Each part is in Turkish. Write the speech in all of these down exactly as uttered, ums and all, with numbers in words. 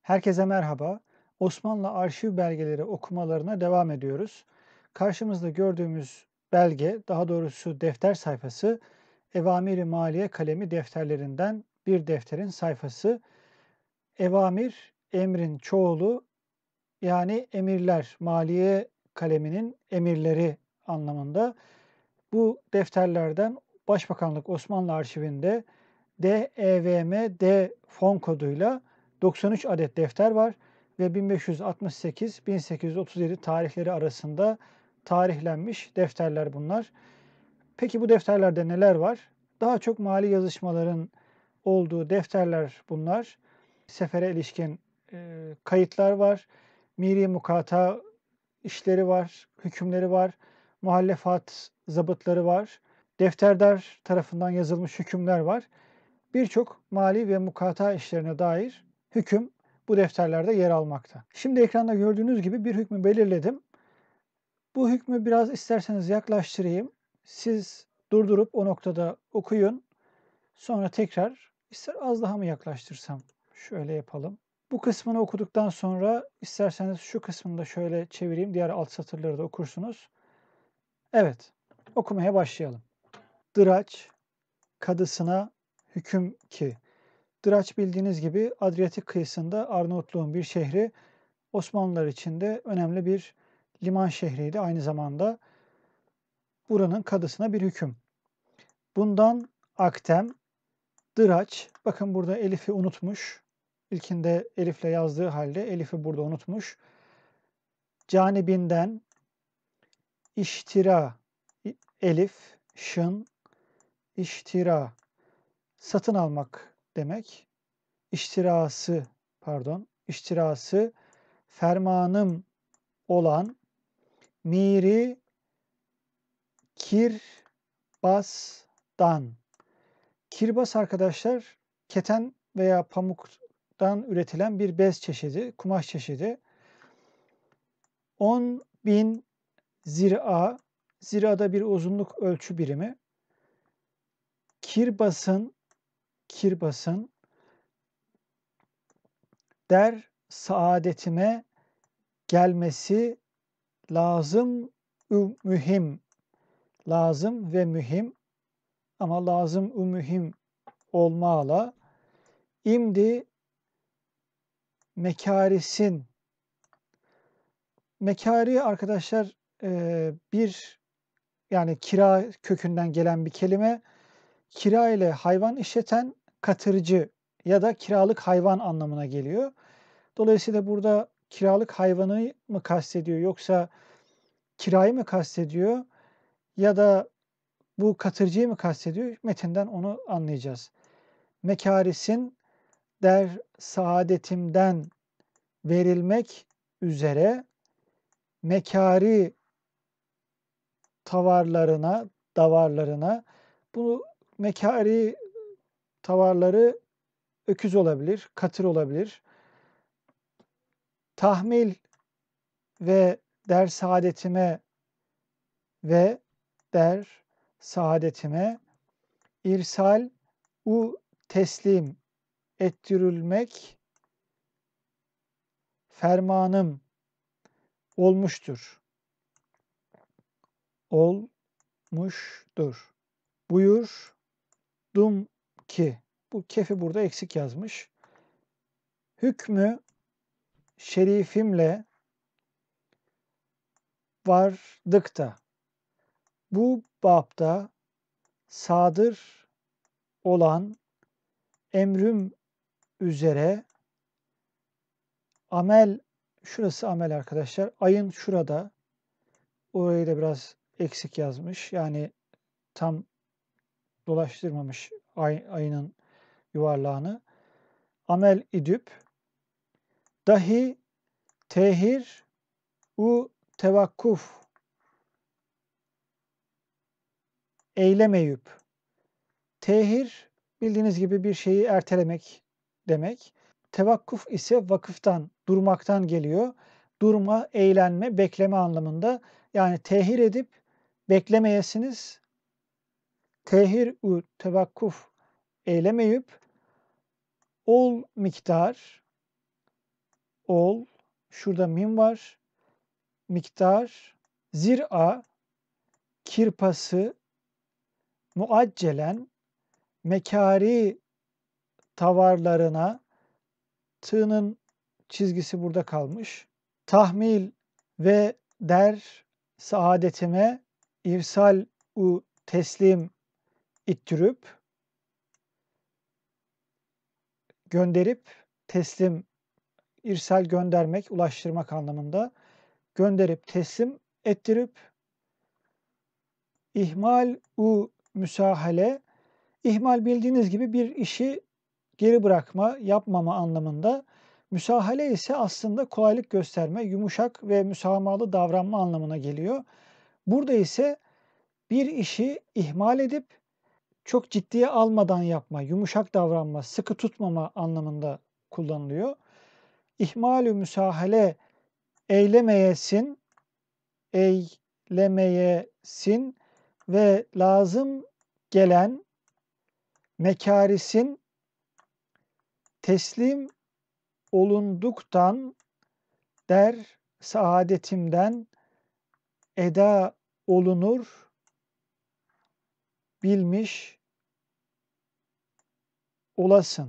Herkese merhaba. Osmanlı arşiv belgeleri okumalarına devam ediyoruz. Karşımızda gördüğümüz belge, daha doğrusu defter sayfası, Evamir-i Maliye kalemi defterlerinden bir defterin sayfası. Evamir, emrin çoğulu, yani emirler, Maliye kaleminin emirleri anlamında. Bu defterlerden Başbakanlık Osmanlı Arşivinde D E V M D fon koduyla doksan üç adet defter var ve bin beş yüz altmış sekiz bin sekiz yüz otuz yedi tarihleri arasında tarihlenmiş defterler bunlar. Peki bu defterlerde neler var? Daha çok mali yazışmaların olduğu defterler bunlar. Sefere ilişkin e, kayıtlar var. Miri mukata işleri var, hükümleri var, muhallefat zabıtları var, defterdar tarafından yazılmış hükümler var. Birçok mali ve mukata işlerine dair hüküm bu defterlerde yer almakta. Şimdi ekranda gördüğünüz gibi bir hükmü belirledim. Bu hükmü biraz isterseniz yaklaştırayım. Siz durdurup o noktada okuyun. Sonra tekrar ister az daha mı yaklaştırsam? Şöyle yapalım. Bu kısmını okuduktan sonra isterseniz şu kısmını da şöyle çevireyim. Diğer alt satırları da okursunuz. Evet, okumaya başlayalım. Dıraç, kadısına hüküm ki. Dıraç bildiğiniz gibi Adriyatik kıyısında Arnavutluğun bir şehri, Osmanlılar için de önemli bir liman şehriydi aynı zamanda. Buranın kadısına bir hüküm. Bundan aktem, dıraç, bakın burada elifi unutmuş. İlkinde elifle yazdığı halde elifi burada unutmuş. Canibinden iştira, elif, şın, iştira, satın almak demek. İştirası, pardon, iştirası, fermanım olan miri kirbasdan. Kirbas arkadaşlar keten veya pamuktan üretilen bir bez çeşidi, kumaş çeşidi. on bin zira, zirada bir uzunluk ölçü birimi. Kirbasın, kirbasın der saadetime gelmesi lazım mühim. Lazım ve mühim ama lazım mühim olmağla imdi mekarisin. Mekari arkadaşlar bir yani kira kökünden gelen bir kelime. Kira ile hayvan işleten katırcı ya da kiralık hayvan anlamına geliyor. Dolayısıyla burada kiralık hayvanı mı kastediyor yoksa kirayı mı kastediyor ya da bu katırcıyı mı kastediyor? Metinden onu anlayacağız. Mekarisin der saadetimden verilmek üzere mekari tavarlarına, davarlarına bu mekari tavarları öküz olabilir, katır olabilir. Tahmil ve der saadetime ve der saadetime irsal u teslim ettirilmek fermanım olmuştur. Olmuştur. Buyurdum ki. Bu kefi burada eksik yazmış. Hükmü şerifimle vardık da bu babda sadır olan emrim üzere amel, şurası amel arkadaşlar, ayın şurada, orayı da biraz eksik yazmış. Yani tam dolaştırmamış ay, ayının yuvarlağını. Amel idüp dahi tehir u tevakkuf eylemeyüp. Tehir bildiğiniz gibi bir şeyi ertelemek demek. Tevakkuf ise vakıftan, durmaktan geliyor. Durma, eğlenme, bekleme anlamında. Yani tehir edip beklemeyesiniz. Tehir u tevakkuf eylemeyip ol miktar ol, şurada mim var, miktar, zir'a, kirpası, muaccelen, mekari tavarlarına, tığının çizgisi burada kalmış. Tahmil ve der saadetime irsal u teslim ittürüp, gönderip, teslim, irsal göndermek, ulaştırmak anlamında. Gönderip, teslim ettirip, ihmal u müsahale, ihmal bildiğiniz gibi bir işi geri bırakma, yapmama anlamında. Müsahale ise aslında kolaylık gösterme, yumuşak ve müsamahalı davranma anlamına geliyor. Burada ise bir işi ihmal edip çok ciddiye almadan yapma, yumuşak davranma, sıkı tutmama anlamında kullanılıyor. İhmal-ü müsahale eylemeyesin, eylemeyesin ve lazım gelen mekarisin teslim olunduktan der saadetimden eda olunur bilmiş olasın.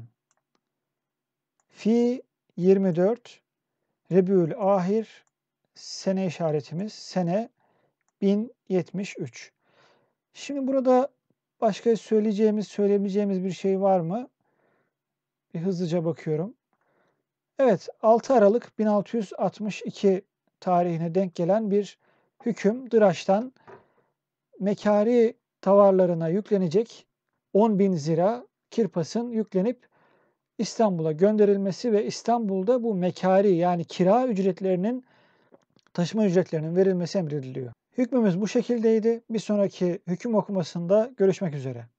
Fi yirmi dört Rebiül Ahir sene işaretimiz sene bin yetmiş üç. Şimdi burada başka söyleyeceğimiz, söyleyebileceğimiz bir şey var mı? Bir hızlıca bakıyorum. Evet, altı Aralık bin altı yüz altmış iki tarihine denk gelen bir hüküm Dıraş'tan mekari tavarlarına yüklenecek on bin zira kirpasın yüklenip İstanbul'a gönderilmesi ve İstanbul'da bu mekari yani kira ücretlerinin, taşıma ücretlerinin verilmesi emrediliyor. Hükmümüz bu şekildeydi. Bir sonraki hüküm okumasında görüşmek üzere.